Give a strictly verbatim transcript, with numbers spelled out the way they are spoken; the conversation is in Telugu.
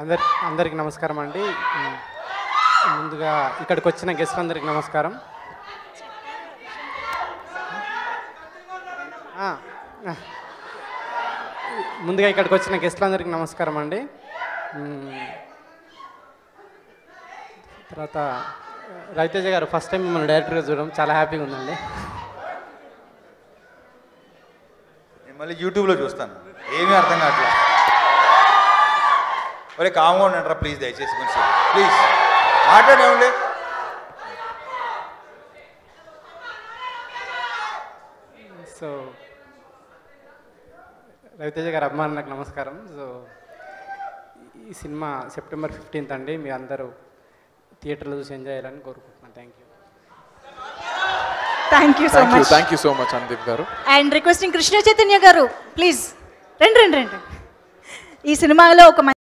అందరి అందరికి నమస్కారం అండి. ముందుగా ఇక్కడికి వచ్చిన గెస్టులందరికీ నమస్కారం. ముందుగా ఇక్కడికి వచ్చిన గెస్టులందరికీ నమస్కారం అండి. తర్వాత రవితేజ గారు ఫస్ట్ టైం మిమ్మల్ని డైరెక్టర్గా చూడడం చాలా హ్యాపీగా ఉందండి. నేను మళ్ళీ యూట్యూబ్లో చూస్తాను, ఏమీ అర్థం కావట్లేదు. ఒరే కామ్గా ఉండండి ప్లీజ్, దయచేసి కొంచెం ప్లీజ్ మాట్లాడేమండి. సో రవితేజ గారు అభిమానులకు నమస్కారం. సో ఈ సినిమా సెప్టెంబర్ ఫిఫ్టీన్త్ అండి, మీ అందరూ థియేటర్లో చూసి ఎంజాయ్ చేయాలని కోరుకుంటున్నాను. Thank you. Thank you so much. Thank you so much Anudeep garu. And requesting Krishna Chaitanya గారు ప్లీజ్ రండి రండి రండి. ఈ సినిమాలో ఒక